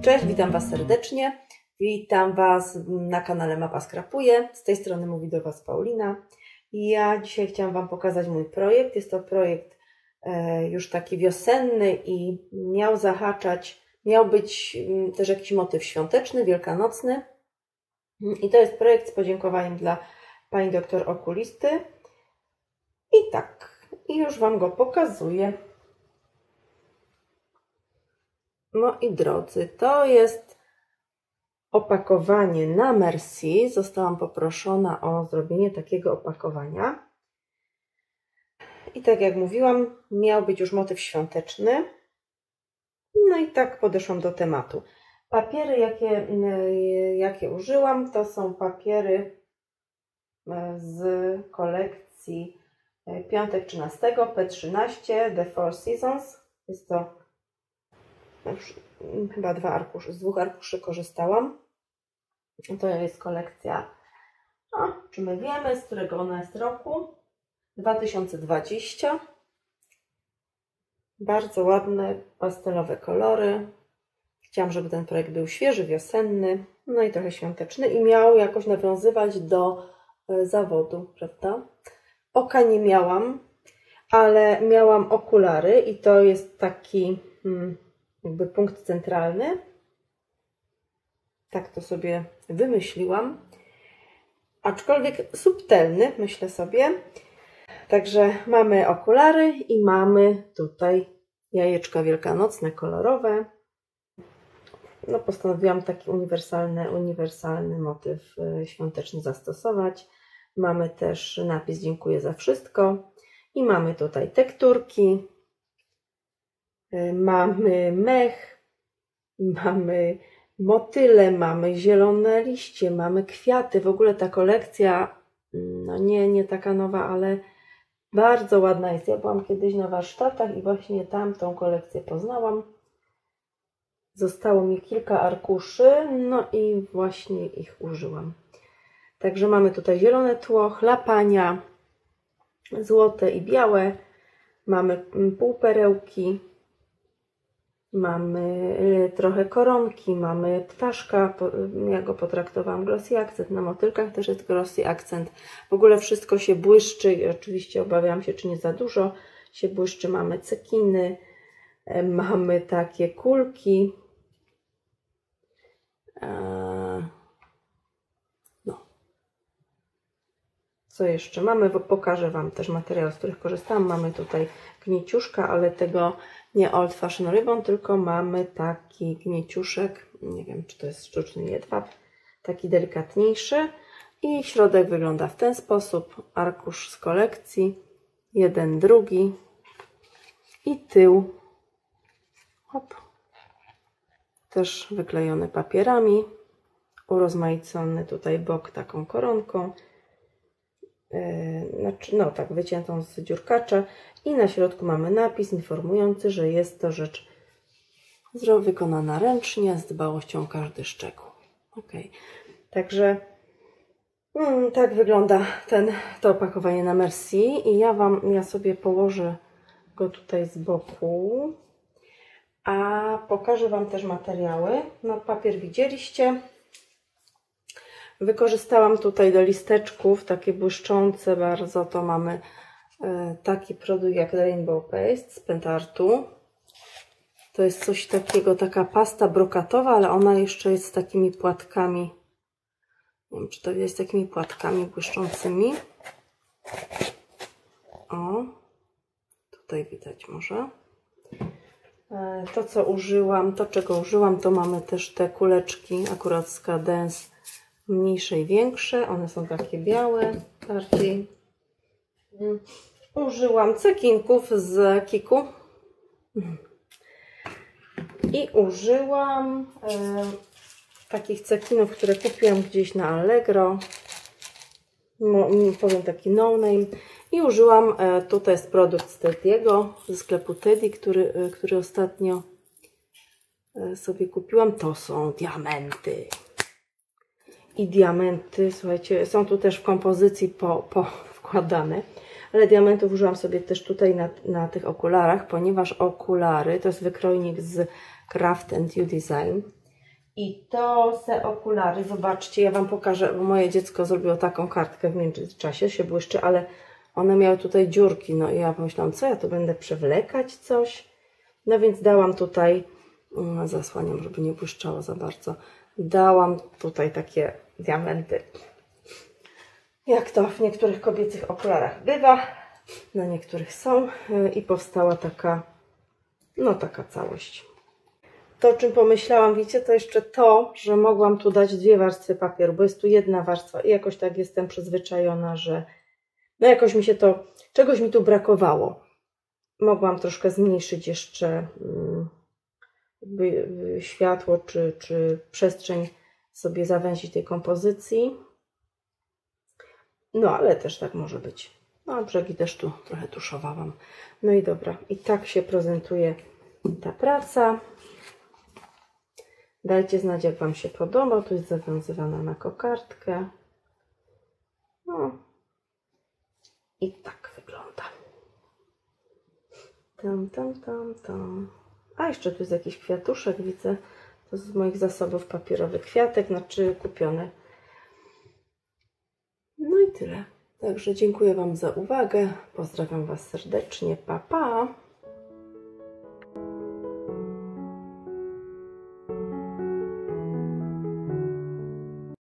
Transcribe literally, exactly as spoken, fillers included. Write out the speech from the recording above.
Cześć, witam Was serdecznie. Witam Was na kanale Mapa Skrapuje. Z tej strony mówi do Was Paulina. I ja dzisiaj chciałam Wam pokazać mój projekt. Jest to projekt e, już taki wiosenny i miał zahaczać, miał być m, też jakiś motyw świąteczny, wielkanocny. I to jest projekt z podziękowaniem dla pani doktor okulisty. I tak, i już Wam go pokazuję. Moi drodzy, to jest opakowanie na Merci. Zostałam poproszona o zrobienie takiego opakowania. I tak jak mówiłam, miał być już motyw świąteczny. No i tak podeszłam do tematu. Papiery, jakie, jakie użyłam, to są papiery z kolekcji Piątek trzynastego, P trzynaście, The Four Seasons. Jest to już chyba dwa arkusze, z dwóch arkuszy korzystałam. To jest kolekcja, no, czy my wiemy, z którego ona jest roku? dwa tysiące dwudziesty. Bardzo ładne, pastelowe kolory. Chciałam, żeby ten projekt był świeży, wiosenny, no i trochę świąteczny i miał jakoś nawiązywać do zawodu, prawda? Oka nie miałam, ale miałam okulary i to jest taki hmm, jakby punkt centralny. Tak to sobie wymyśliłam. Aczkolwiek subtelny, myślę sobie. Także mamy okulary i mamy tutaj jajeczka wielkanocne, kolorowe. No, postanowiłam taki uniwersalny, uniwersalny motyw świąteczny zastosować. Mamy też napis dziękuję za wszystko. I mamy tutaj tekturki. Mamy mech. Mamy motyle, mamy zielone liście, mamy kwiaty. W ogóle ta kolekcja, no nie, nie taka nowa, ale bardzo ładna jest. Ja byłam kiedyś na warsztatach i właśnie tam tą kolekcję poznałam. Zostało mi kilka arkuszy, no i właśnie ich użyłam. Także mamy tutaj zielone tło, chlapania, złote i białe. Mamy półperełki. Mamy trochę koronki, mamy ptaszka, ja go potraktowałam glossy akcent, na motylkach też jest glossy akcent. W ogóle wszystko się błyszczy i oczywiście obawiam się, czy nie za dużo się błyszczy. Mamy cekiny, mamy takie kulki. No. Co jeszcze mamy? Pokażę Wam też materiał, z których korzystałam. Mamy tutaj gnieciuszka, ale tego nie Old Fashion Ribbon, tylko mamy taki gnieciuszek, nie wiem, czy to jest sztuczny jedwab, taki delikatniejszy i środek wygląda w ten sposób, arkusz z kolekcji, jeden, drugi i tył, hop, też wyklejony papierami, urozmaicony tutaj bok taką koronką, znaczy, no tak, wyciętą z dziurkacza i na środku mamy napis informujący, że jest to rzecz wykonana ręcznie, z dbałością o każdy szczegół. Ok, także mm, tak wygląda ten, to opakowanie na Merci i ja Wam, ja sobie położę go tutaj z boku, a pokażę Wam też materiały. No, papier widzieliście. Wykorzystałam tutaj do listeczków takie błyszczące bardzo, to mamy e, taki produkt jak Rainbow Paste z Pentartu. To jest coś takiego, taka pasta brokatowa, ale ona jeszcze jest z takimi płatkami. Nie wiem, czy to jest z takimi płatkami błyszczącymi. O, tutaj widać może. E, to co użyłam, to czego użyłam, to mamy też te kuleczki akurat z Cadence. Mniejsze i większe, one są takie białe bardziej. Użyłam cekinków z Kiku i użyłam e, takich cekinów, które kupiłam gdzieś na Allegro, no, powiem taki no name, i użyłam, e, tutaj jest produkt z Teddy'ego, ze sklepu Teddy, który, e, który ostatnio e, sobie kupiłam. To są diamenty. I diamenty, słuchajcie, są tu też w kompozycji po, po wkładane, ale diamentów użyłam sobie też tutaj na, na tych okularach, ponieważ okulary to jest wykrojnik z Craft and You Design I to se okulary, zobaczcie, ja Wam pokażę, bo moje dziecko zrobiło taką kartkę w międzyczasie, się błyszczy, ale one miały tutaj dziurki, no i ja pomyślałam, co ja tu będę przewlekać coś? No więc dałam tutaj, zasłaniam, żeby nie błyszczało za bardzo, dałam tutaj takie diamenty, jak to w niektórych kobiecych okularach bywa, na niektórych są i powstała taka, no taka całość. To, o czym pomyślałam, wiecie, to jeszcze to, że mogłam tu dać dwie warstwy papieru, bo jest tu jedna warstwa i jakoś tak jestem przyzwyczajona, że no jakoś mi się to, czegoś mi tu brakowało. Mogłam troszkę zmniejszyć jeszcze jakby światło czy, czy przestrzeń sobie zawęzić tej kompozycji. No ale też tak może być. No brzegi też tu trochę tuszowałam. No i dobra, i tak się prezentuje ta praca. Dajcie znać, jak Wam się podoba. Tu jest zawiązywana na kokardkę. No. I tak wygląda. Tam, tam, tam, tam. A jeszcze tu jest jakiś kwiatuszek, widzę. To z moich zasobów papierowych kwiatek, znaczy kupiony. No i tyle. Także dziękuję Wam za uwagę. Pozdrawiam Was serdecznie. Pa, pa!